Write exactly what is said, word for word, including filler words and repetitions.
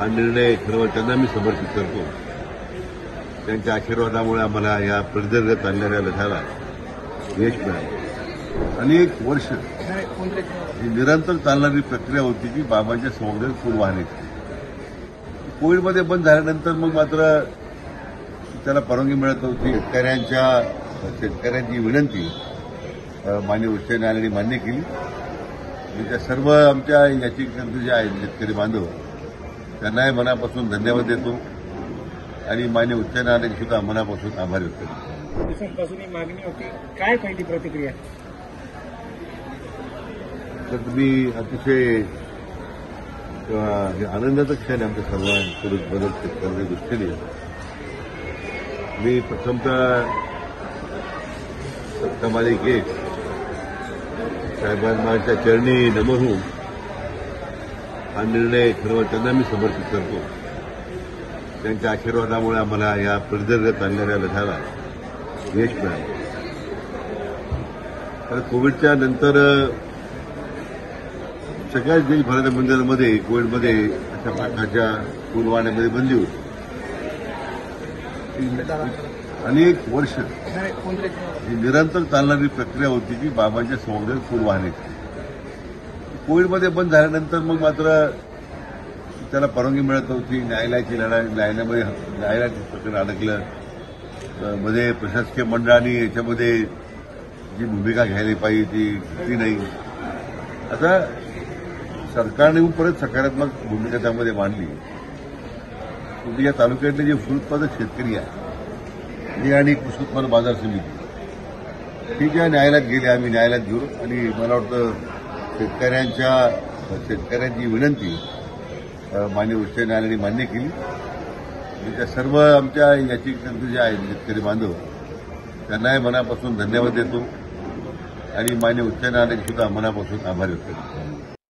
हा निर्णय खरं त्यांना मी समर्पित करतो. त्यांच्या आशीर्वादामुळे आम्हाला या प्रदीर्घ चालणाऱ्या लढ्याला यश मिळालं. अनेक वर्ष ही निरंतर चालणारी प्रक्रिया होती की बाबांच्या संवर्धन पूल वाहण्याची. कोविडमध्ये बंद झाल्यानंतर मग मात्र त्याला परवानगी मिळत नव्हती. शेतकऱ्यांच्या शेतकऱ्यांची विनंती माननीय उच्च न्यायालयाने मान्य केली. त्या सर्व आमच्या याचिकाकर्ते जे आहेत शेतकरी बांधव त्यांनाही मनापासून धन्यवाद देतो आणि माननीय उच्च न्यायालयाने सुद्धा मनापासून आभार व्यक्त करतो. दिवसांपासून ही मागणी होती, काय पहिली प्रतिक्रिया? तर तुम्ही अतिशय हे आनंदाचा क्षण आहे आमच्या सर्वांसोबत बदल शेतकऱ्यांच्या दृष्टीने. मी प्रथमतः सत्तामालिक एक साहेबांच्या चरणी नमन होऊन हा निर्णय खरं त्यांना मी समर्पित करतो. त्यांच्या आशीर्वादामुळे आम्हाला या प्रदीर्घ चालणाऱ्या लढ्याला यश मिळालं. कारण कोविडच्या नंतर सगळ्याच देशभराच्या मंदिरांमध्ये कोविडमध्ये अशा प्रकारच्या पूल वाहण्यामध्ये बंदी होती. अनेक वर्ष ही निरंतर चालणारी प्रक्रिया होती की बाबांच्या संवर्धन पूल वाहण्याची. कोविडमध्ये बंद झाल्यानंतर मग मात्र त्याला परवानगी मिळत नव्हती. न्यायालयाची लढाई न्यायालयामध्ये न्यायालयाचं प्रकरण अडकलं. मध्ये प्रशासकीय मंडळाने याच्यामध्ये जी भूमिका घ्यायला पाहिजे ती ती नाही. आता सरकारने परत सकारात्मक भूमिका त्यामध्ये मांडली. म्हणजे या तालुक्यातले जे फूल उत्पादक शेतकरी आहे हे आणि कृषी उत्पन्न बाजार समिती ठीक आहे न्यायालयात गेले. आम्ही न्यायालयात घेऊ आणि मला वाटतं शेतकऱ्यांच्या शेतकऱ्यांची विनंती माननीय उच्च न्यायालयाने मान्य केली. त्या सर्व आमच्या याचिकाकर्ते जे आहेत शेतकरी बांधव त्यांनाही मनापासून धन्यवाद देतो आणि माननीय उच्च न्यायालयाने सुद्धा मनापासून आभार व्यक्त करतो.